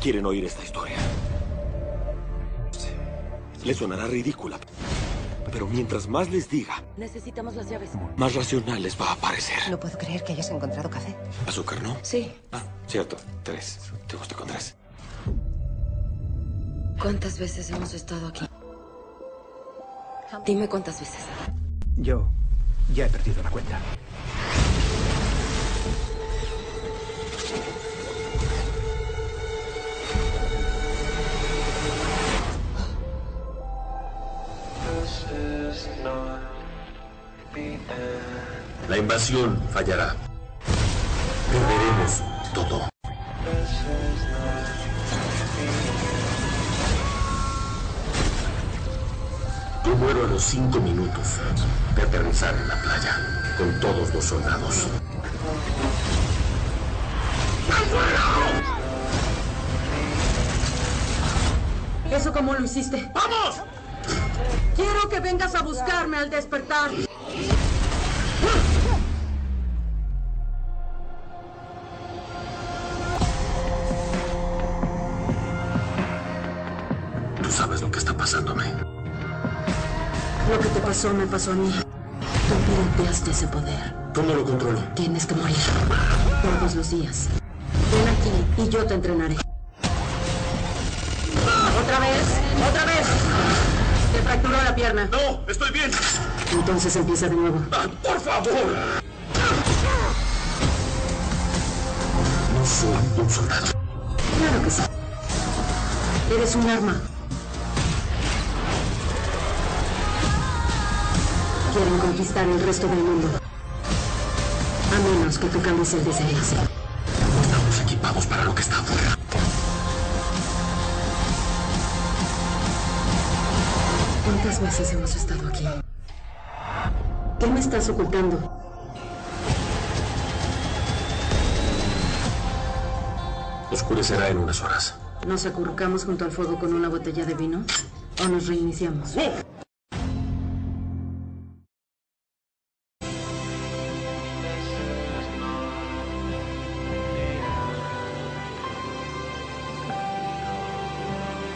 quieren oír esta historia. Les sonará ridícula, pero mientras más les diga, necesitamos las llaves. más racional les va a parecer. No puedo creer que hayas encontrado café. ¿Azúcar, no? Sí. Ah, cierto. 3. ¿Te gusta con 3? ¿Cuántas veces hemos estado aquí? Dime cuántas veces. Yo ya he perdido la cuenta. La invasión fallará. Perderemos todo. Yo muero a los 5 minutos de aterrizar en la playa con todos los soldados. ¡Al fuego! ¿Eso cómo lo hiciste? ¡Vamos! Quiero que vengas a buscarme al despertar. Tú sabes lo que está pasándome. Lo que te pasó me pasó a mí. Tú pirateaste ese poder. ¿Cómo lo controlo? Tienes que morir. Todos los días. Ven aquí y yo te entrenaré. ¿Otra vez? ¡Otra vez! Te fracturó la pierna. ¡No! ¡Estoy bien! Entonces empieza de nuevo. ¡Ah, por favor! No soy un soldado. Claro que sí. Eres un arma. Quieren conquistar el resto del mundo. A menos que tú cambies el desenlace. Estamos equipados para lo que está afuera. ¿Cuántas veces hemos estado aquí? ¿Qué me estás ocultando? Oscurecerá en unas horas. ¿Nos acurrucamos junto al fuego con una botella de vino? ¿O nos reiniciamos? ¡Oh!